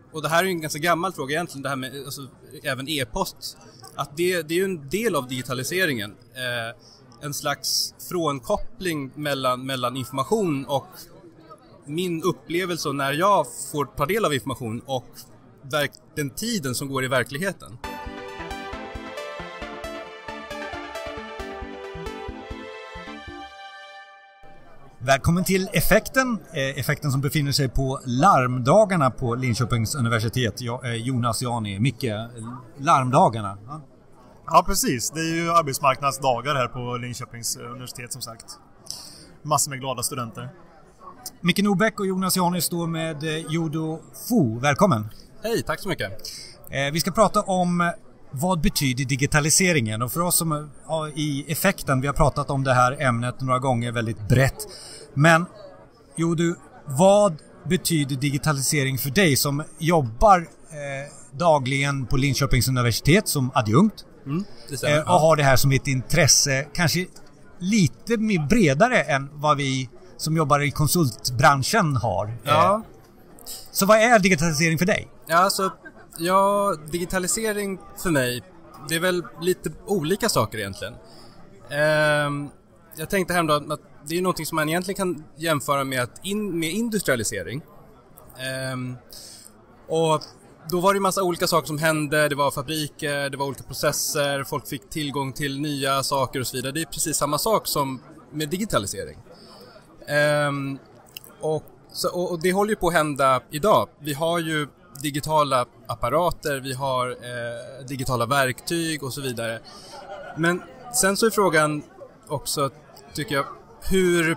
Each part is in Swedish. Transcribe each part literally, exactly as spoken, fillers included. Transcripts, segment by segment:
och det här är ju en ganska gammal fråga egentligen, det här med alltså, även e-post, att det, det är ju en del av digitaliseringen. Eh, en slags frånkoppling mellan, mellan information och min upplevelse när jag får ta del av information och verk, den tiden som går i verkligheten. Välkommen till Effekten, Effekten som befinner sig på larmdagarna på Linköpings universitet. Jag är Jonas Jani. Micke, larmdagarna. Ja. Ja, precis. Det är ju arbetsmarknadsdagar här på Linköpings universitet som sagt. Massor med glada studenter. Micke Norbeck och Jonas Jani står med Jodo Fu. Välkommen. Hej, tack så mycket. Vi ska prata om vad betyder digitaliseringen, och för oss som ja, i Effekten, vi har pratat om det här ämnet några gånger väldigt brett. Men Jodo, vad betyder digitalisering för dig som jobbar eh, dagligen på Linköpings universitet som adjunkt? Mm, det stämmer, eh, och har det här som ett intresse kanske lite mer bredare än vad vi som jobbar i konsultbranschen har. Ja. Eh, så vad är digitalisering för dig? Ja, alltså, ja, digitalisering för mig, det är väl lite olika saker egentligen. Eh, jag tänkte här då att det är något som man egentligen kan jämföra med, att in, med industrialisering. Eh, och då var det en massa olika saker som hände. Det var fabriker, det var olika processer, folk fick tillgång till nya saker och så vidare. Det är precis samma sak som med digitalisering. Um, och, så, och, och det håller ju på att hända idag. Vi har ju digitala apparater, vi har eh, digitala verktyg och så vidare. Men sen så är frågan också, tycker jag, hur,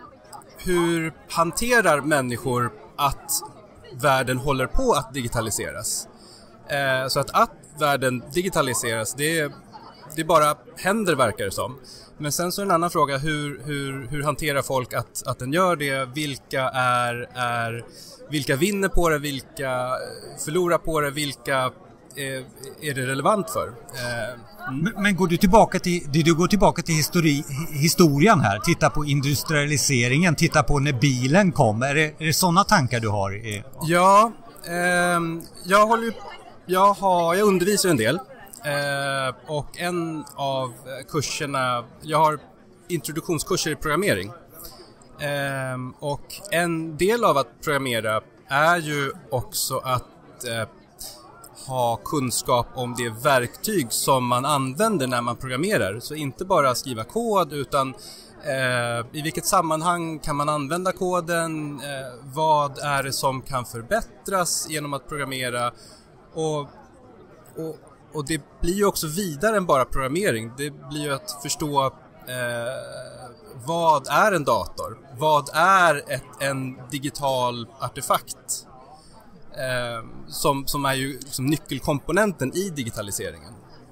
hur hanterar människor att världen håller på att digitaliseras? Eh, så att, att världen digitaliseras, det, det bara händer, verkar det som. Men sen så är en annan fråga, hur, hur, hur hanterar folk att, att den gör det? Vilka är, är vilka vinner på det? Vilka förlorar på det? Vilka är, är det relevant för? Eh, mm. men, men går du tillbaka till, du går tillbaka till histori, historien här? Titta på industrialiseringen, titta på när bilen kom. Är det, är det sådana tankar du har? Ja, eh, jag håller ju, jag, har, jag undervisar en del. Eh, och en av kurserna, jag har introduktionskurser i programmering. Eh, och en del av att programmera är ju också att eh, ha kunskap om det verktyg som man använder när man programmerar. Så inte bara skriva kod, utan eh, i vilket sammanhang kan man använda koden, eh, vad är det som kan förbättras genom att programmera, och, och Och det blir ju också vidare än bara programmering. Det blir ju att förstå eh, vad är en dator? Vad är ett, en digital artefakt? Eh, som, som är ju som nyckelkomponenten i digitaliseringen.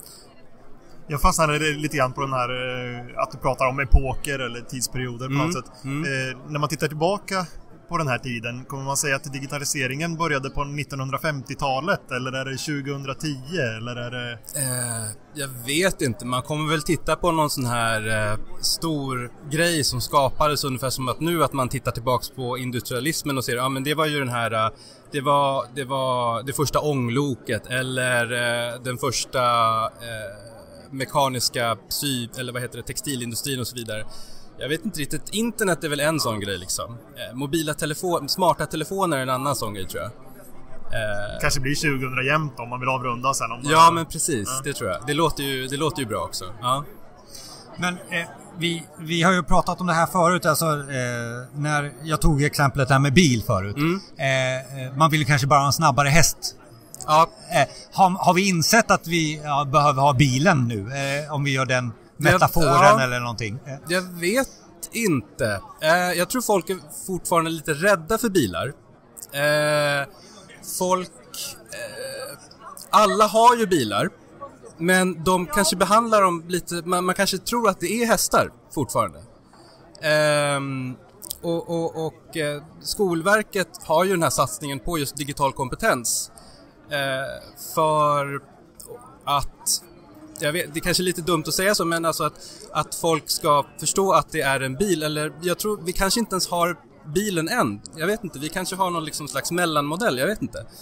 Jag fastnade lite grann på den här att du pratar om epoker eller tidsperioder på mm, något sätt. Mm. Eh, när man tittar tillbaka på den här tiden, kommer man säga att digitaliseringen började på nittonhundrafemtiotalet, eller är det tjugohundratio, eller är det... Eh, jag vet inte, man kommer väl titta på någon sån här eh, stor grej som skapades ungefär som att nu att man tittar tillbaks på industrialismen och ser, ja men det var ju den här, eh, det var det var det första ångloket, eller eh, den första eh, mekaniska sy, eller vad heter det, textilindustrin och så vidare. Jag vet inte riktigt, internet är väl en sån grej liksom. Eh, mobila telefon, smarta telefoner är en annan sån grej, tror jag. Eh, Kanske blir tjugohundra jämnt om man vill avrunda sen. Om man... Ja, men precis, ja. Det tror jag. Det låter ju, det låter ju bra också. Ja. Men eh, vi, vi har ju pratat om det här förut, alltså eh, när jag tog exemplet här med bil förut. Mm. Eh, man vill ju kanske bara ha en snabbare häst. Ja. Eh, har, har vi insett att vi ja, behöver ha bilen nu? Eh, om vi gör den metaforen ja, eller någonting? Eh. Jag vet inte. Eh, jag tror folk är fortfarande lite rädda för bilar. Eh, folk... Eh, alla har ju bilar. Men de kanske behandlar dem lite... Man, man kanske tror att det är hästar fortfarande. Eh, och och, och eh, Skolverket har ju den här satsningen på just digital kompetens. Eh, för att... Jag vet, det är kanske lite dumt att säga så, men alltså att, att folk ska förstå att det är en bil. Eller jag tror, vi kanske inte ens har bilen än. Jag vet inte, vi kanske har någon liksom slags mellanmodell, jag vet inte.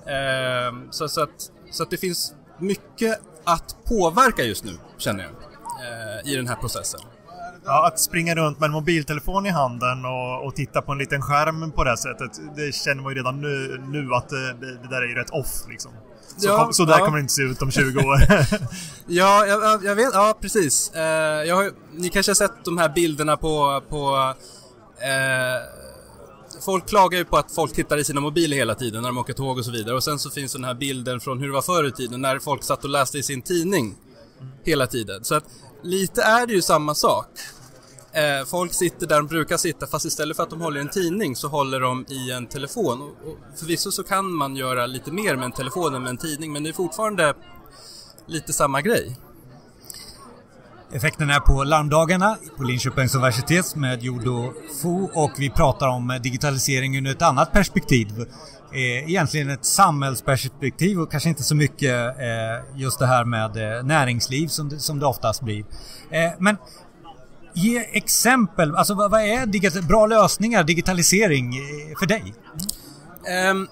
Eh, så, så, att, så att det finns mycket att påverka just nu, känner jag, eh, i den här processen. Ja, att springa runt med en mobiltelefon i handen och, och titta på en liten skärm på det här sättet, det känner man ju redan nu, nu att det, det där är ju rätt off liksom. Så, ja, kom, så där ja. kommer det inte se ut om tjugo år. ja, jag, jag vet, ja precis. Eh, jag har, ni kanske har sett de här bilderna på, på eh, folk klagar ju på att folk tittar i sina mobiler hela tiden när de åker tåg och så vidare. Och sen så finns den här bilden från hur det var förr i tiden när folk satt och läste i sin tidning hela tiden. Så att lite är det ju samma sak. Eh, folk sitter där de brukar sitta, fast istället för att de håller en tidning så håller de i en telefon. Och, och förvisso så kan man göra lite mer med en telefon än med en tidning, men det är fortfarande lite samma grej. Effekten är på larmdagarna på Linköpings universitet med Jodo Fu, och vi pratar om digitalisering ur ett annat perspektiv. Eh, egentligen ett samhällsperspektiv och kanske inte så mycket eh, just det här med eh, näringsliv som det, som det oftast blir. Eh, men ge exempel, alltså vad, vad är digital, bra lösningar, digitalisering eh, för dig? Um,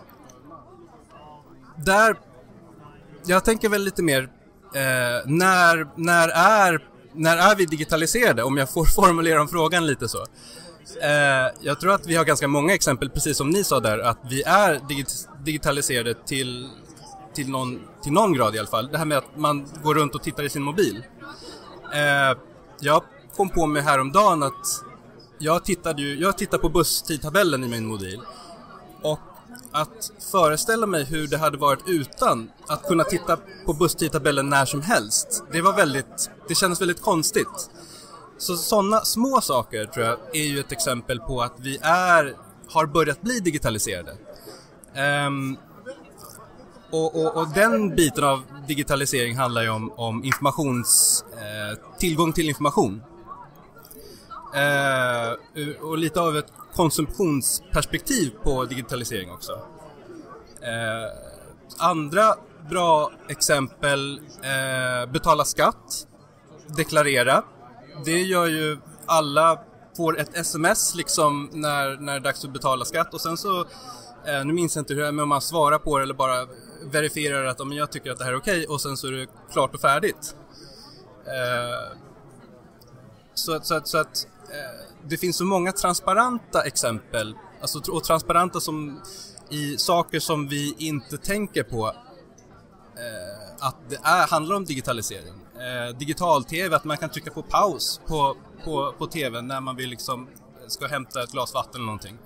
där, jag tänker väl lite mer eh, när, när, är, när är vi digitaliserade, om jag får formulera om frågan lite så. Eh, jag tror att vi har ganska många exempel, precis som ni sa där, att vi är digit- digitaliserade till, till, någon, till någon grad i alla fall. Det här med att man går runt och tittar i sin mobil. Eh, jag kom på mig häromdagen att jag tittade, ju, jag tittade på busstidtabellen i min mobil. Och att föreställa mig hur det hade varit utan att kunna titta på busstidtabellen när som helst, det var väldigt, det kändes väldigt konstigt. Så sådana små saker tror jag är ju ett exempel på att vi är, har börjat bli digitaliserade. Um, och, och, och den biten av digitalisering handlar ju om, om informations, eh, tillgång till information. Eh, och lite av ett konsumtionsperspektiv på digitalisering också. Eh, andra bra exempel, eh, betala skatt, deklarera. Det gör ju alla, får ett sms liksom när, när det är dags att betala skatt, och sen så, eh, nu minns jag inte hur det är, men om man svarar på det eller bara verifierar att om jag tycker att det här är okej, och sen så är det klart och färdigt. Eh, så att, så att, så att eh, det finns så många transparenta exempel, alltså, och transparenta som i saker som vi inte tänker på, eh, att det är, handlar om digitalisering. Eh, digital-tv, att man kan trycka på paus på, på, på tvn när man vill liksom ska hämta ett glas vatten eller någonting.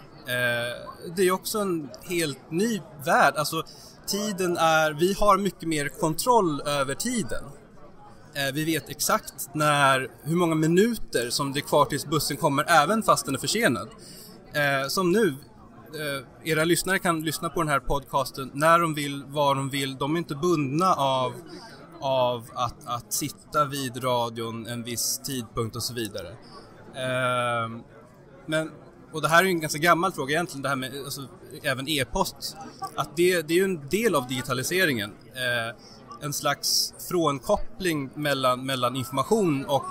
Eh, det är också en helt ny värld. Alltså, tiden är, vi har mycket mer kontroll över tiden. Eh, vi vet exakt när, hur många minuter som det är kvar tills bussen kommer, även fast den är försenad. Eh, som nu, eh, era lyssnare kan lyssna på den här podcasten när de vill, var de vill. De är inte bundna av av att, att sitta vid radion en viss tidpunkt och så vidare. Eh, men, och det här är ju en ganska gammal fråga egentligen, det här med alltså, även e-post. Att det, det är ju en del av digitaliseringen. Eh, en slags frånkoppling mellan, mellan information och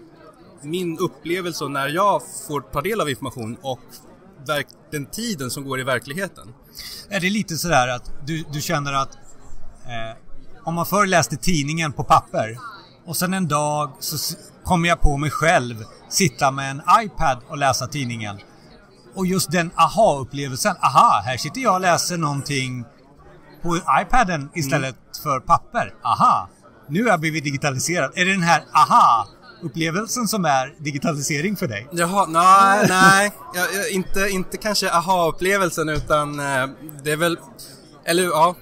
min upplevelse när jag får ta del av information och verk, den tiden som går i verkligheten. Är det lite sådär att du, du känner att eh, om man förr läste tidningen på papper och sen en dag så kommer jag på mig själv sitta med en iPad och läsa tidningen. Och just den aha-upplevelsen, aha, här sitter jag och läser någonting på iPaden istället mm. för papper. Aha, nu har jag blivit digitaliserad. Är det den här aha-upplevelsen som är digitalisering för dig? Jaha, nej, nej. Jag, jag, inte, inte kanske aha-upplevelsen, utan eh, det är väl, eller ja,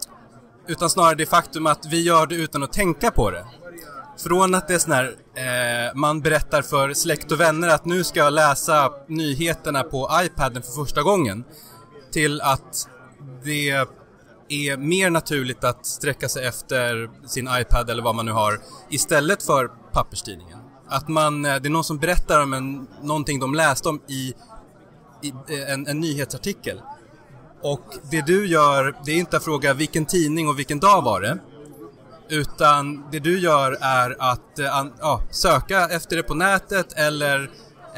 utan snarare det faktum att vi gör det utan att tänka på det. Från att det är sån här, eh, man berättar för släkt och vänner att nu ska jag läsa nyheterna på iPaden för första gången, till att det är mer naturligt att sträcka sig efter sin iPad eller vad man nu har istället för papperstidningen. Att man, det är någon som berättar om en, någonting de läste om i, i en, en nyhetsartikel. Och det du gör, det är inte att fråga vilken tidning och vilken dag var det, utan det du gör är att äh, ja, söka efter det på nätet eller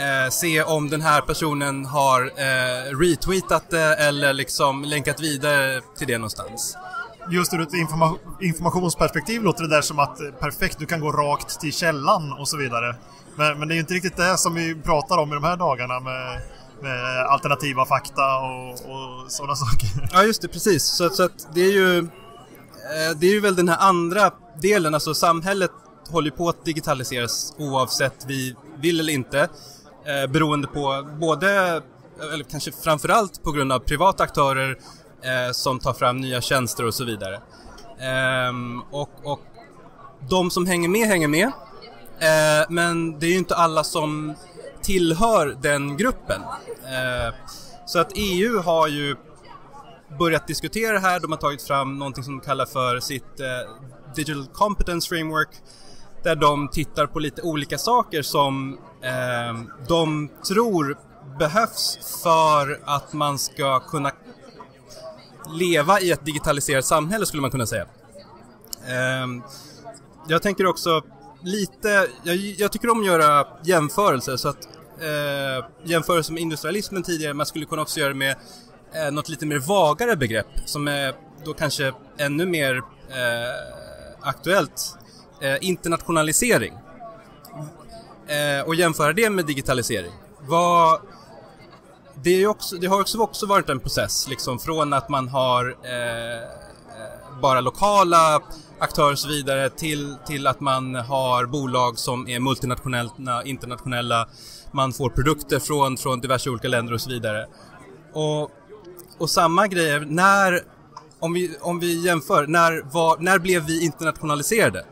eh, se om den här personen har eh, retweetat det eller liksom länkat vidare till det någonstans. Just ur ett informa- informationsperspektiv låter det där som att perfekt, du kan gå rakt till källan och så vidare. Men, men det är ju inte riktigt det som vi pratar om i de här dagarna med, med alternativa fakta och, och sådana saker. Ja, just det, precis. Så, så att det är ju det är ju väl den här andra delen, alltså samhället håller på att digitaliseras oavsett vi vill eller inte, eh, beroende på både, eller kanske framförallt på grund av privata aktörer eh, som tar fram nya tjänster och så vidare. Eh, och, och de som hänger med hänger med, eh, men det är ju inte alla som tillhör den gruppen. Eh, så att E U har ju börjat diskutera det här. De har tagit fram någonting som de kallar för sitt eh, Digital Competence Framework, där de tittar på lite olika saker som eh, de tror behövs för att man ska kunna leva i ett digitaliserat samhälle, skulle man kunna säga. Eh, jag tänker också lite, jag, jag tycker om att göra jämförelser, så att eh, jämförelser med industrialismen tidigare, man skulle kunna också göra med eh, något lite mer vagare begrepp som är då kanske ännu mer eh, aktuellt. Eh, internationalisering. Eh, och jämföra det med digitalisering. Vad, det, är också, det har också, också varit en process liksom, från att man har eh, bara lokala aktörer och så vidare till, till att man har bolag som är multinationella, internationella, man får produkter från, från diverse olika länder och så vidare. Och, och samma grejer, när, om vi, om vi jämför, när, var, när blev vi internationaliserade?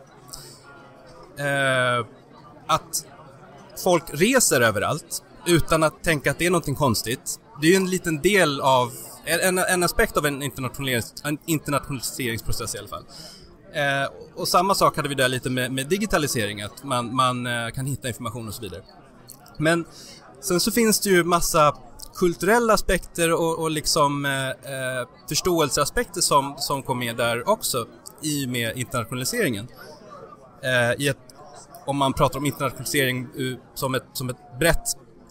Eh, att folk reser överallt utan att tänka att det är någonting konstigt. Det är ju en liten del av en, en aspekt av en, internationalis, en internationaliseringsprocess i alla fall. Eh, och samma sak hade vi där lite med, med digitalisering, att man, man eh, kan hitta information och så vidare. Men sen så finns det ju massa kulturella aspekter och, och liksom eh, förståelseaspekter som, som kom med där också i med internationaliseringen. Eh, i ett, om man pratar om internationalisering uh, som, ett, som ett brett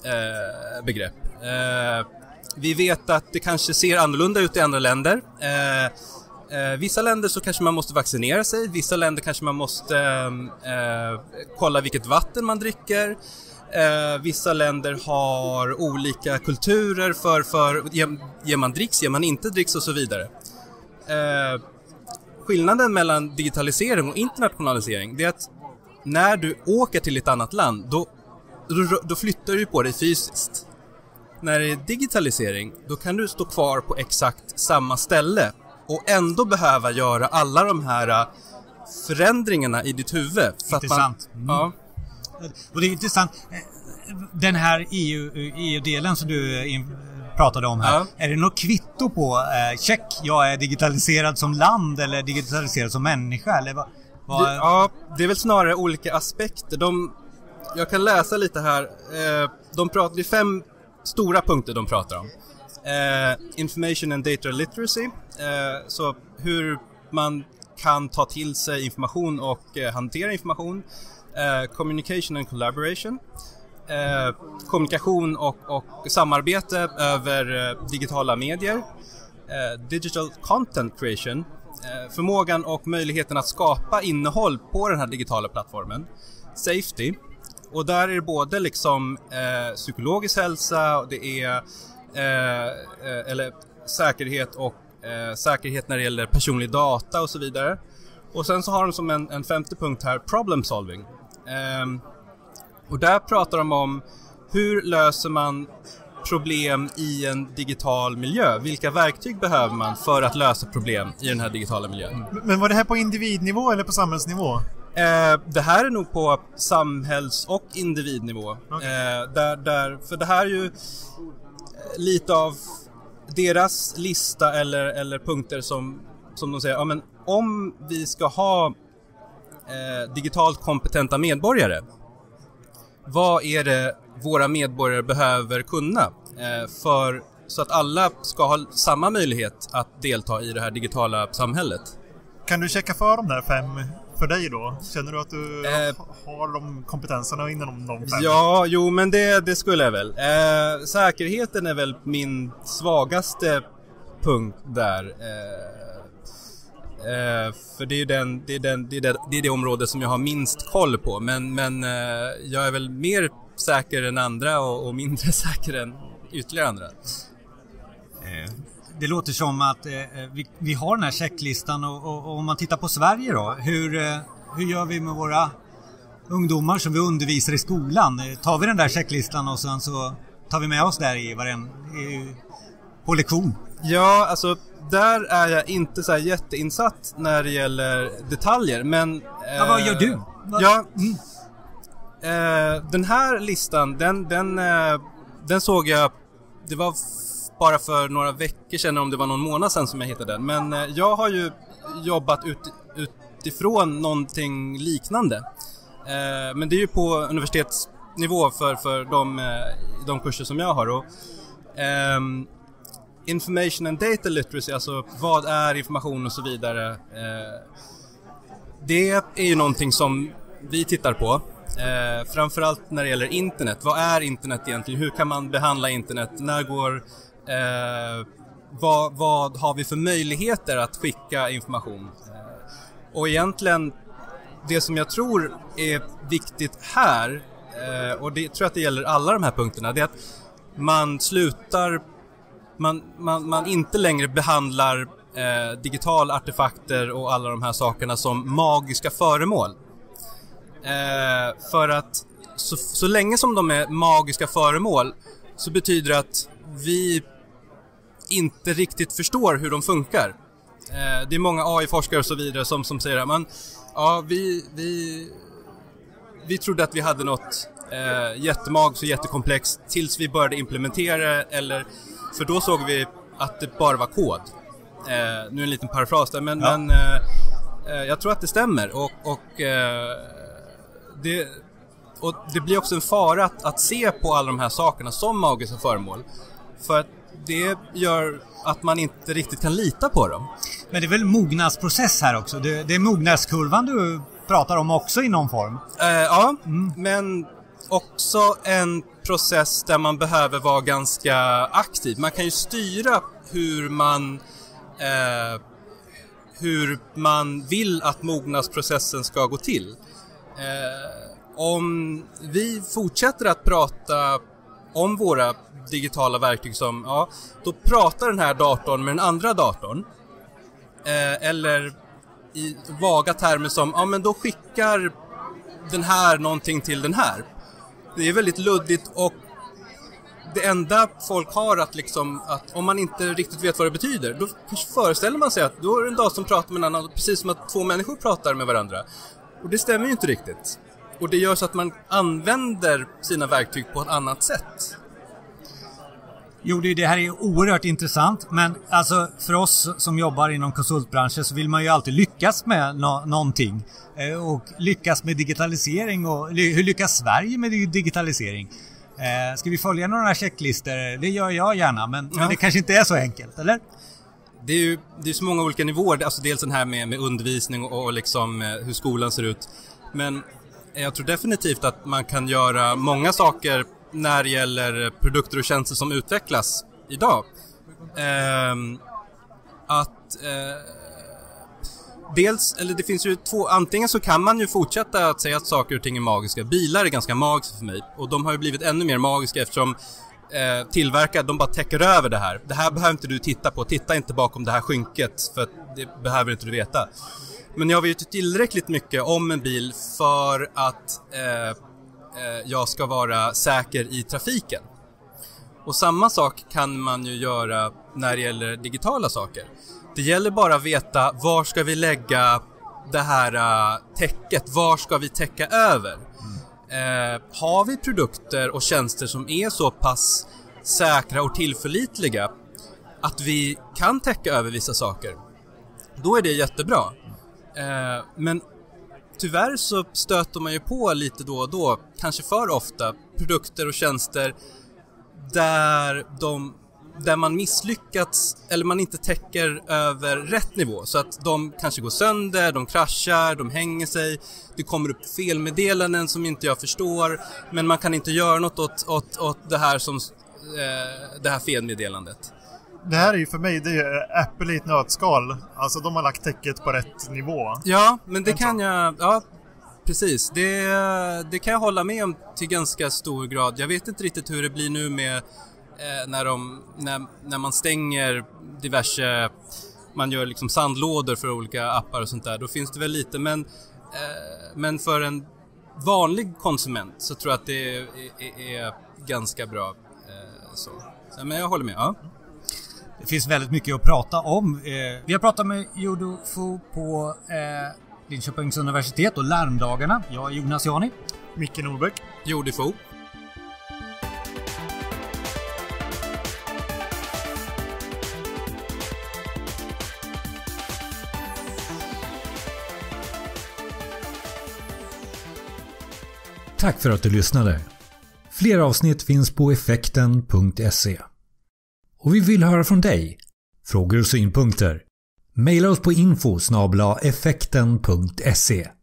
eh, begrepp. Eh, vi vet att det kanske ser annorlunda ut i andra länder. Eh, eh, vissa länder så kanske man måste vaccinera sig. Vissa länder kanske man måste eh, kolla vilket vatten man dricker. Eh, vissa länder har olika kulturer för, för ger, ger man dricks, ger man inte dricks och så vidare. Eh, skillnaden mellan digitalisering och internationalisering, det är att när du åker till ett annat land, då, då, då flyttar du på dig fysiskt. När det är digitalisering, då kan du stå kvar på exakt samma ställe och ändå behöva göra alla de här förändringarna i ditt huvud. För intressant. Att man, mm. ja. Och det är intressant. Den här E U, E U-delen som du pratade om här. Ja. Är det något kvitto på eh, check, jag är digitaliserad som land eller digitaliserad som människa? Eller vad, vad... Det, ja, det är väl snarare olika aspekter. De, jag kan läsa lite här. Eh, de pratar, det är fem stora punkter de pratar om. Eh, information and data literacy. Eh, så hur man kan ta till sig information och eh, hantera information. Eh, communication and collaboration. Eh, kommunikation och, och samarbete över eh, digitala medier. Eh, digital content creation. Eh, förmågan och möjligheten att skapa innehåll på den här digitala plattformen. Safety. Och där är det både liksom eh, psykologisk hälsa, och det är eh, eh, eller säkerhet och eh, säkerhet när det gäller personlig data och så vidare. Och sen så har de som en, en femte punkt här, problem solving. Eh, och där pratar de om hur löser man problem i en digital miljö? Vilka verktyg behöver man för att lösa problem i den här digitala miljön? Men var det här på individnivå eller på samhällsnivå? Eh, det här är nog på samhälls- och individnivå. Okay. Eh, där, där, för det här är ju lite av deras lista eller, eller punkter som, som de säger, ja, men om vi ska ha eh, digitalt kompetenta medborgare, vad är det våra medborgare behöver kunna eh, för, så att alla ska ha samma möjlighet att delta i det här digitala samhället? Kan du checka för de där fem, för dig då? Känner du att du eh, har de kompetenserna inom de fem? Ja, jo men det, det skulle jag väl. Eh, säkerheten är väl min svagaste punkt där. Eh, eh, för det är, den, det, är den, det, är det, det är det område som jag har minst koll på. Men, men eh, jag är väl mer säker än andra och, och mindre säker än ytterligare andra. Eh. Det låter som att eh, vi, vi har den här checklistan och, och, och om man tittar på Sverige då, hur, eh, hur gör vi med våra ungdomar som vi undervisar i skolan? Eh, tar vi den där checklistan och sen så tar vi med oss där i varen, i, på lektion? Ja, alltså där är jag inte så här jätteinsatt när det gäller detaljer, men... Eh, ja, vad gör du? Vad? Ja, mm. eh, den här listan, den, den, eh, den såg jag, det var... bara för några veckor sedan, om det var någon månad sedan som jag hittade den. Men eh, jag har ju jobbat ut, utifrån någonting liknande. Eh, men det är ju på universitetsnivå för, för de, eh, de kurser som jag har. Och, eh, information and data literacy, alltså vad är information och så vidare. Eh, det är ju någonting som vi tittar på. Eh, framförallt när det gäller internet. Vad är internet egentligen? Hur kan man behandla internet? När går... Eh, vad, vad har vi för möjligheter att skicka information? Eh, och egentligen det som jag tror är viktigt här, eh, och det tror jag att det gäller alla de här punkterna, det är att man slutar man, man, man inte längre behandlar eh, digitala artefakter och alla de här sakerna som magiska föremål. Eh, för att så, så länge som de är magiska föremål så betyder det att vi inte riktigt förstår hur de funkar. Eh, det är många A I-forskare och så vidare som, som säger att man, ja, vi, vi, vi trodde att vi hade något eh, jättemagiskt och jättekomplext tills vi började implementera, eller för då såg vi att det bara var kod. Eh, nu är en liten parafras där, men, ja. men eh, jag tror att det stämmer och, och, eh, det, och det blir också en fara att, att se på alla de här sakerna som magiska föremål, för att det gör att man inte riktigt kan lita på dem. Men det är väl mognadsprocess här också? Det, det är mognadskurvan du pratar om också i någon form? Eh, ja, mm. men också en process där man behöver vara ganska aktiv. Man kan ju styra hur man eh, hur man vill att mognadsprocessen ska gå till. Eh, om vi fortsätter att prata om våra digitala verktyg som, ja, då pratar den här datorn med den andra datorn. Eh, eller i vaga termer som, ja men då skickar den här någonting till den här. Det är väldigt luddigt och det enda folk har att liksom, att om man inte riktigt vet vad det betyder, då föreställer man sig att då är det en dator som pratar med en annan, precis som att två människor pratar med varandra. Och det stämmer ju inte riktigt. Och det gör så att man använder sina verktyg på ett annat sätt. Jo, det här är oerhört intressant, men alltså för oss som jobbar inom konsultbranschen så vill man ju alltid lyckas med no- någonting. Eh, och lyckas med digitalisering, och ly- hur lyckas Sverige med digitalisering? Eh, ska vi följa några checklistor? Det gör jag gärna, men, ja. men det kanske inte är så enkelt, eller? Det är ju det är så många olika nivåer, alltså dels den här med, med undervisning och, och liksom eh, hur skolan ser ut. Men jag tror definitivt att man kan göra många saker när det gäller produkter och tjänster som utvecklas idag. Eh, att eh, dels, eller det finns ju två, antingen så kan man ju fortsätta att säga att saker och ting är magiska. Bilar är ganska magiska för mig, och de har ju blivit ännu mer magiska eftersom eh, tillverkare, de bara täcker över det här. Det här behöver inte du titta på, titta inte bakom det här skynket, för att det behöver inte du veta. Men jag vet ju tillräckligt mycket om en bil för att eh, jag ska vara säker i trafiken. Och samma sak kan man ju göra när det gäller digitala saker. Det gäller bara att veta var ska vi lägga det här uh, täcket, var ska vi täcka över. Mm. Eh, har vi produkter och tjänster som är så pass säkra och tillförlitliga att vi kan täcka över vissa saker, då är det jättebra. Eh, men tyvärr så stöter man ju på lite då och då, kanske för ofta, produkter och tjänster där de där man misslyckats eller man inte täcker över rätt nivå. Så att de kanske går sönder, de kraschar, de hänger sig. Det kommer upp felmeddelanden som inte jag förstår. Men man kan inte göra något åt, åt, åt det här som eh, det här felmeddelandet. Det här är ju för mig, det är Apple i ett nötskal. Alltså de har lagt täcket på rätt nivå. Ja, men det kan jag... Ja, precis. Det, det kan jag hålla med om till ganska stor grad. Jag vet inte riktigt hur det blir nu med eh, när, de, när, när man stänger diverse... Man gör liksom sandlådor för olika appar och sånt där. Då finns det väl lite, men, eh, men för en vanlig konsument så tror jag att det är, är, är ganska bra. Eh, så. så. Men jag håller med, ja. Det finns väldigt mycket att prata om. Eh, vi har pratat med Yudo Fu på eh, Linköpings universitet och larmdagarna. Jag är Jonas Jani. Micke Norbeck. Yudo Fu. Tack för att du lyssnade. Fler avsnitt finns på effekten punkt se. Och vi vill höra från dig. Frågor och synpunkter. Maila oss på info snabel-a effekten punkt se.